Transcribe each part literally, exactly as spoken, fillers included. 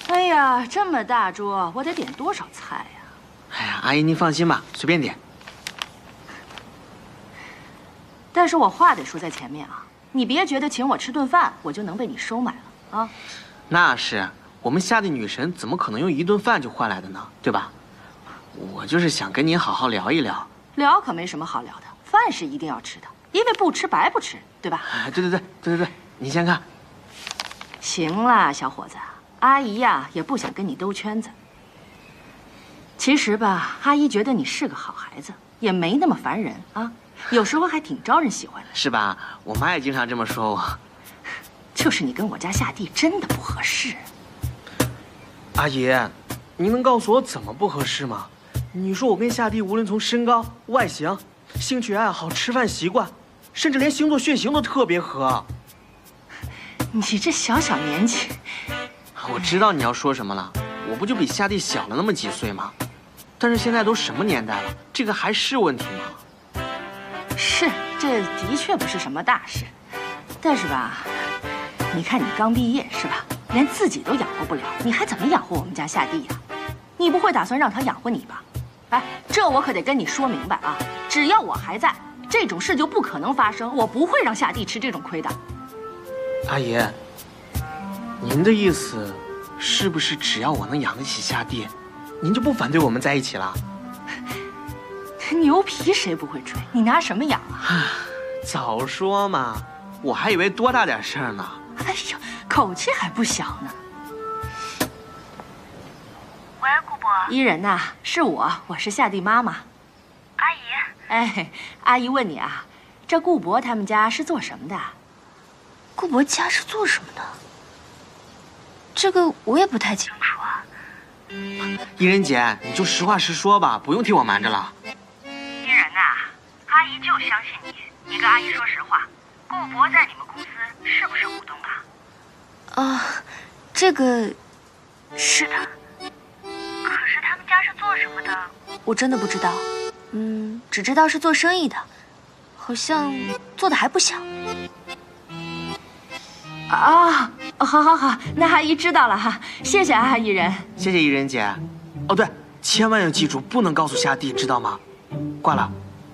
哎呀，这么大桌，我得点多少菜呀？ 哎呀，阿姨您放心吧，随便点。 但是我话得说在前面啊，你别觉得请我吃顿饭，我就能被你收买了啊。 那是，我们下地女神怎么可能用一顿饭就换来的呢？对吧？我就是想跟您好好聊一聊。 聊可没什么好聊的，饭是一定要吃的，因为不吃白不吃，对吧？ 哎，对对对对对对，你先看。 行了，小伙子，阿姨呀也不想跟你兜圈子。其实吧，阿姨觉得你是个好孩子，也没那么烦人啊，有时候还挺招人喜欢的， 是吧？我妈也经常这么说我。 就是你跟我家下地真的不合适。 阿姨，您能告诉我怎么不合适吗？你说我跟下地无论从身高、外形、兴趣爱好、吃饭习惯，甚至连星座血型都特别合。 你这小小年纪， 我知道你要说什么了，我不就比下地小了那么几岁吗？但是现在都什么年代了，这个还是问题吗？ 是，这的确不是什么大事，但是吧，你看你刚毕业是吧，连自己都养活不了，你还怎么养活我们家下地呀？你不会打算让他养活你吧？哎，这我可得跟你说明白啊！只要我还在，这种事就不可能发生，我不会让下地吃这种亏的。 阿姨，您的意思是不是只要我能养得起下地，您就不反对我们在一起了？ 牛皮谁不会吹？你拿什么养啊？ 早说嘛，我还以为多大点事儿呢。 哎呦，口气还不小呢。 喂，顾伯。 伊人呐，是我，我是下地妈妈。 阿姨。 哎，阿姨问你啊，这顾伯他们家是做什么的？ 顾伯家是做什么的？这个我也不太清楚啊。 伊人姐，你就实话实说吧，不用替我瞒着了。 伊人呐，阿姨就相信你，你跟阿姨说实话，顾伯在你们公司是不是股东啊？啊，这个是的。可是他们家是做什么的？我真的不知道。嗯，只知道是做生意的，好像做的还不小。 啊，好好好，那阿姨知道了哈，谢谢啊，伊人。 谢谢伊人姐。哦对，千万要记住，不能告诉下地，知道吗？挂了。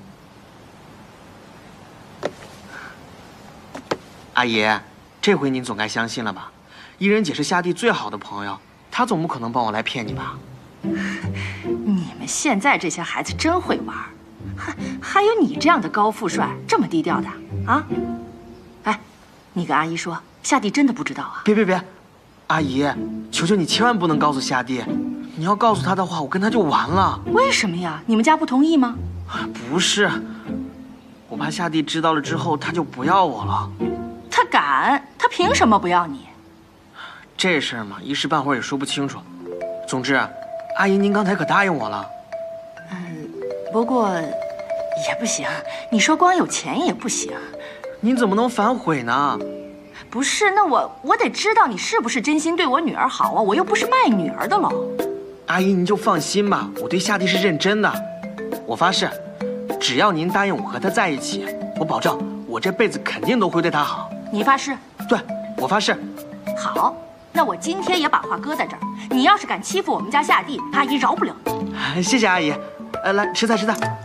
阿姨，这回您总该相信了吧？伊人姐是下地最好的朋友，她总不可能帮我来骗你吧？ 你们现在这些孩子真会玩，还还有你这样的高富帅，这么低调的啊？哎，你跟阿姨说，下地真的不知道啊？ 别别别，阿姨，求求你千万不能告诉下地，你要告诉他的话，我跟他就完了。 为什么呀？你们家不同意吗？ 不是，我怕下地知道了之后，他就不要我了。 他敢？他凭什么不要你？ 这事儿嘛，一时半会儿也说不清楚。总之，阿姨您刚才可答应我了。 嗯，不过也不行，你说光有钱也不行。 您怎么能反悔呢？ 不是，那我我得知道你是不是真心对我女儿好啊！我又不是卖女儿的喽。 阿姨您就放心吧，我对下地是认真的。我发誓，只要您答应我和她在一起，我保证我这辈子肯定都会对她好。 你发誓？ 对，我发誓。 好，那我今天也把话搁在这儿。你要是敢欺负我们家下地，阿姨饶不了你。 谢谢阿姨。呃，来吃菜吃菜。